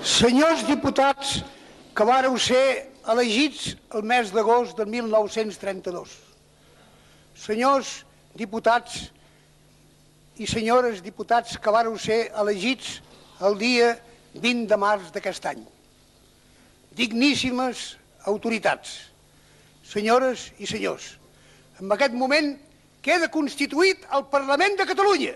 Senyors diputats que vareu ser elegits el mes d'agost de 1932, senyors diputats i senyores diputats que vareu ser elegits el dia 20 de març d'aquest any, digníssimes autoritats, senyores i senyors, en aquest moment queda constituït el Parlament de Catalunya.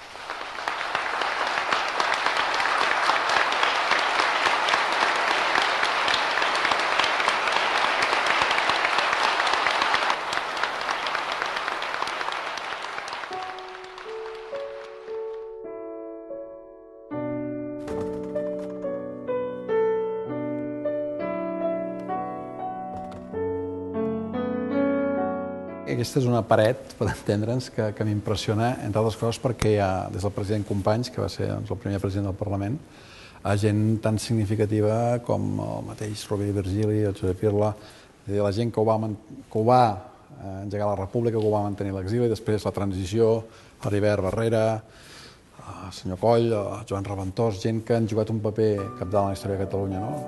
Aquesta és una paret, per entendre'ns, que m'impressiona, entre altres coses, perquè hi ha, des del president Companys, que va ser el primer president del Parlament, a gent tan significativa com el mateix Rovira i Virgili, el Josep Irla, la gent que ho va engegar la República, que ho va mantenir l'exili, després la transició, Heribert Barrera, el senyor Coll, el Joan Reventós, gent que han jugat un paper cabdal en la història de Catalunya, no?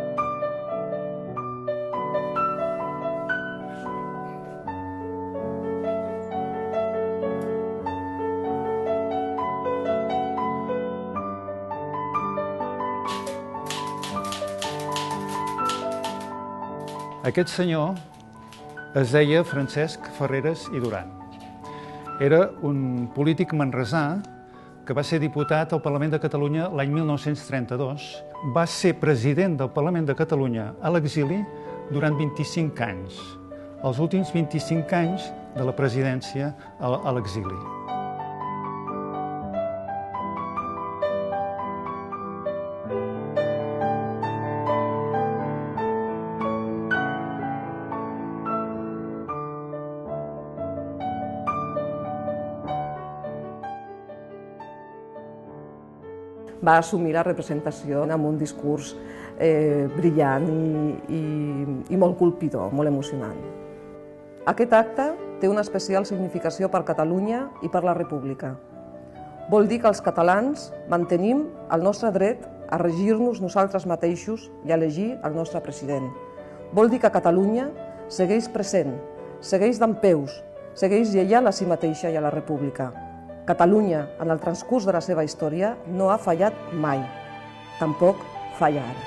Aquest senyor es deia Francesc Farreras i Duran. Era un polític manresà que va ser diputat al Parlament de Catalunya l'any 1932. Va ser president del Parlament de Catalunya a l'exili durant 25 anys, els últims 25 anys de la presidència a l'exili. Va assumir la representació amb un discurs brillant i molt colpidor, molt emocionant. Aquest acte té una especial significació per Catalunya i per la República. Vol dir que els catalans mantenim el nostre dret a regir-nos nosaltres mateixos i a elegir el nostre president. Vol dir que Catalunya segueix present, segueix dempeus, segueix lleial a si mateixa i a la República. Catalunya, en el transcurs de la seva història, no ha fallat mai. Tampoc falla ara.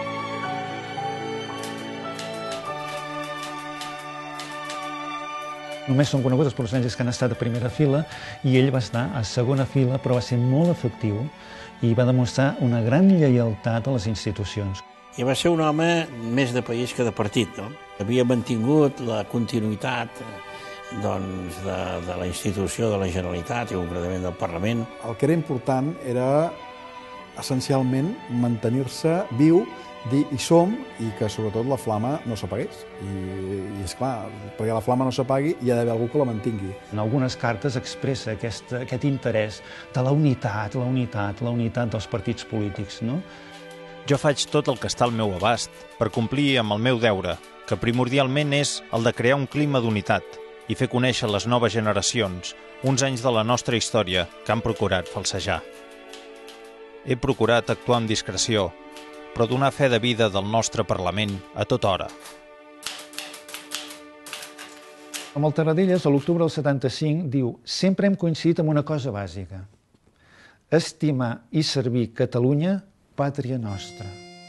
Només són coneguts els personatges que han estat a primera fila i ell va estar a segona fila, però va ser molt efectiu i va demostrar una gran lleialtat a les institucions. I va ser un home més de país que de partit, no? Havia mantingut la continuïtat de la institució de la Generalitat i concretament del Parlament. El que era important era essencialment mantenir-se viu, dir hi som i que sobretot la flama no s'apagués. I esclar, perquè la flama no s'apagui hi ha d'haver algú que la mantingui. En algunes cartes expressa aquest interès de la unitat dels partits polítics, no? Jo faig tot el que està al meu abast per complir amb el meu deure, que primordialment és el de crear un clima d'unitat i fer conèixer les noves generacions uns anys de la nostra història que han procurat falsejar. He procurat actuar amb discreció, però donar fe de vida del nostre Parlament a tota hora. Amb el Tarradellas, a l'octubre del 75, diu: sempre hem coincidit en una cosa bàsica: estimar i servir Catalunya, pàtria nostra.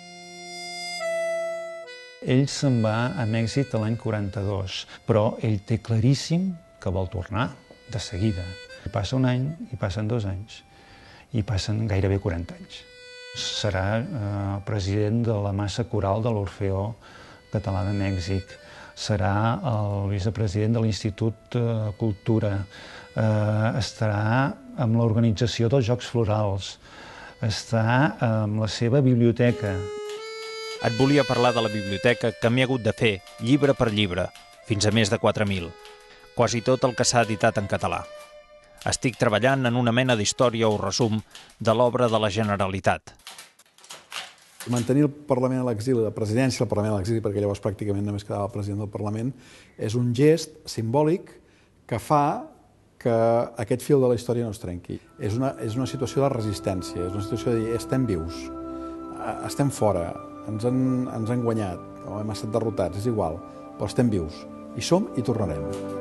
Ell se'n va a Mèxic l'any 42, però ell té claríssim que vol tornar de seguida. I passa un any, i passen 2 anys, i passen gairebé 40 anys. Serà president de la massa coral de l'Orfeó Català de Mèxic. Serà el vicepresident de l'Institut Cultura. Estarà amb l'organització dels Jocs Florals. Està amb la seva biblioteca. Et volia parlar de la biblioteca que m'he hagut de fer, llibre per llibre, fins a més de 4.000. Quasi tot el que s'ha editat en català. Estic treballant en una mena d'història o resum de l'obra de la Generalitat. Mantenir el Parlament a l'exili, la presidència del Parlament a l'exili, perquè llavors pràcticament només quedava el president del Parlament, és un gest simbòlic que fa que aquest fil de la història no es trenqui. És una situació de resistència, és una situació de dir estem vius. estem fora, ens han guanyat, o hem estat derrotats, és igual, però estem vius. Hi som i tornarem.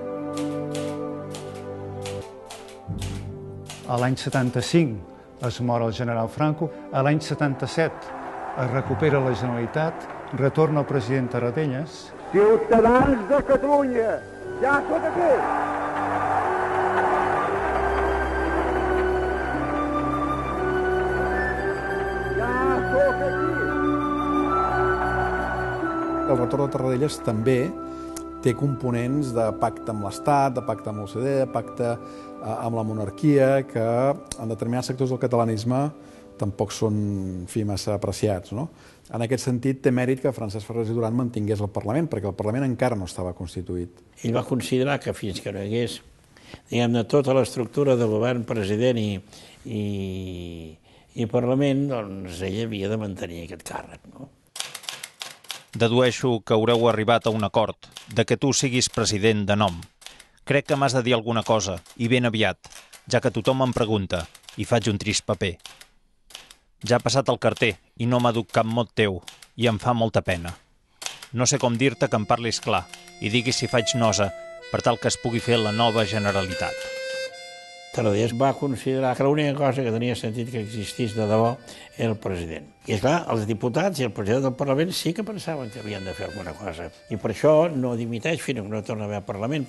A l'any 75 es mor el general Franco, a l'any 77 es recupera la Generalitat, retorna el president Tarradellas. Ciutadans de Catalunya, ja sóc aquí! Ja sóc aquí! El retorn de Tarradellas també té components de pacte amb l'Estat, de pacte amb l'OCDE, de pacte amb la monarquia, que en determinats sectors del catalanisme tampoc són massa apreciats. En aquest sentit, té mèrit que Francesc Farreras i Duran mantingués el Parlament, perquè el Parlament encara no estava constituït. Ell va considerar que fins que no hi hagués, diguem-ne, tota l'estructura de govern, president i Parlament, doncs ell havia de mantenir aquest càrrec. Dedueixo que haureu arribat a un acord de que tu siguis president de nom. Crec que m'has de dir alguna cosa, i ben aviat, ja que tothom em pregunta, i faig un trist paper. Ja ha passat el carter i no m'ha dut cap mot teu, i em fa molta pena. No sé com dir-te que em parlis clar i diguis si faig nosa per tal que es pugui fer la nova Generalitat. Tarradellas va considerar que l'única cosa que tenia sentit que existís de debò era el president. I esclar, els diputats i el president del Parlament sí que pensaven que havien de fer alguna cosa. I per això no dimiteix fins que no torna a haver Parlament.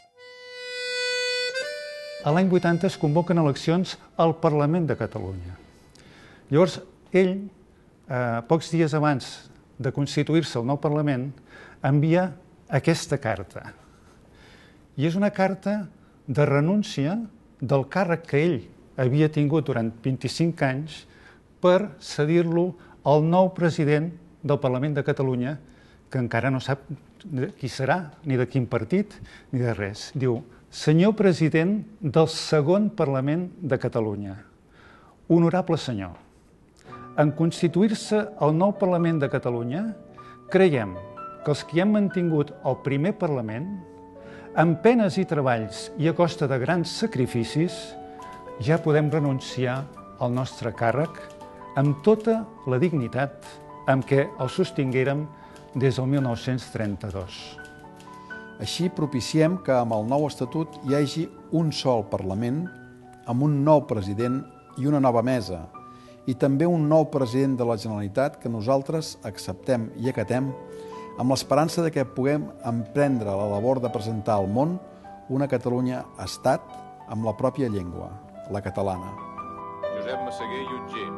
A l'any 80 es convoquen eleccions al Parlament de Catalunya. Llavors, ell, pocs dies abans de constituir-se el nou Parlament, envia aquesta carta. I és una carta de renúncia del càrrec que ell havia tingut durant 25 anys per cedir-lo al nou president del Parlament de Catalunya, que encara no sap qui serà, ni de quin partit, ni de res. Diu: senyor president del segon Parlament de Catalunya, honorable senyor, en constituir-se el nou Parlament de Catalunya, creiem que els que hem mantingut el primer Parlament, amb penes i treballs i a costa de grans sacrificis, ja podem renunciar al nostre càrrec amb tota la dignitat amb què el sostinguérem des del 1932. Així propiciem que amb el nou estatut hi hagi un sol Parlament, amb un nou president i una nova mesa, i també un nou president de la Generalitat que nosaltres acceptem i acatem amb l'esperança de que puguem emprendre la labor de presentar al món una Catalunya-Estat amb la pròpia llengua, la catalana. Josep Massaguer i Utger.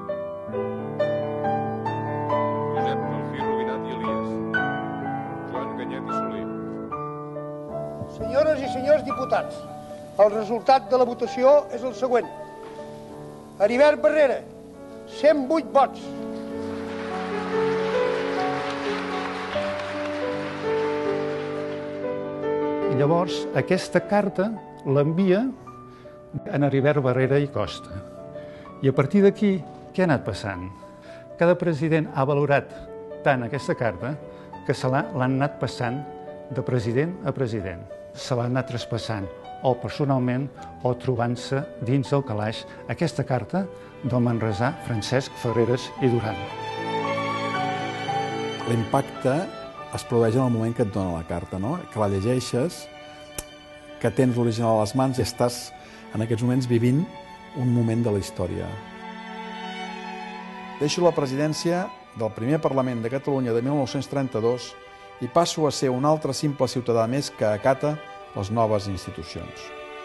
Josep Malfí Rubinat i Elias. Joan Ganyet i Soler. Senyores i senyors diputats, el resultat de la votació és el següent. Heribert Barrera, 108 vots. Llavors, aquesta carta l'envia en Heribert Barrera i Costa. I a partir d'aquí, què ha anat passant? Cada president ha valorat tant aquesta carta que se l'han anat passant de president a president. Se l'han anat traspassant o personalment o trobant-se dins del calaix aquesta carta del manresà Francesc Farreras i Duran. L'impacte es produeix en el moment que et dona la carta, que la llegeixes, que tens l'original a les mans i estàs en aquests moments vivint un moment de la història. Deixo la presidència del primer Parlament de Catalunya de 1932 i passo a ser un altre simple ciutadà més que acata les noves institucions.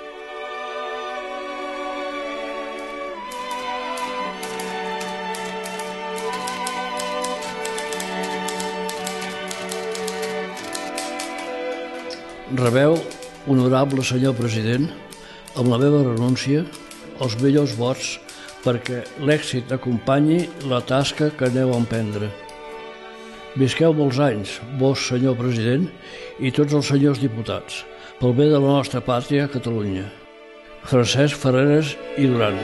Rebeu, honorable senyor president, amb la meva renúncia, els millors vots perquè l'èxit acompanyi la tasca que aneu a emprendre. Visqueu molts anys, vos, senyor president, i tots els senyors diputats, pel bé de la nostra pàtria, Catalunya. Francesc Farreras i Duran.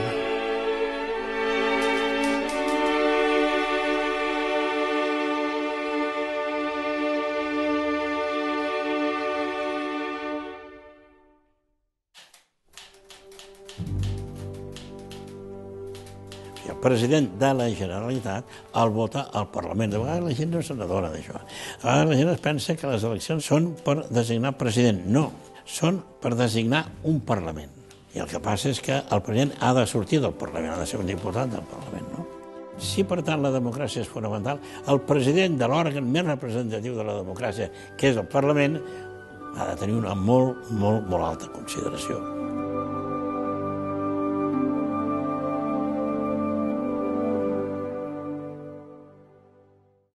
que el president de la Generalitat el vota al Parlament. De vegades la gent no se n'adona d'això. A vegades la gent es pensa que les eleccions són per designar president. No, són per designar un Parlament. I el que passa és que el president ha de sortir del Parlament, ha de ser un diputat del Parlament, no? Si, per tant, la democràcia és fonamental, el president de l'òrgan més representatiu de la democràcia, que és el Parlament, ha de tenir una molt alta consideració.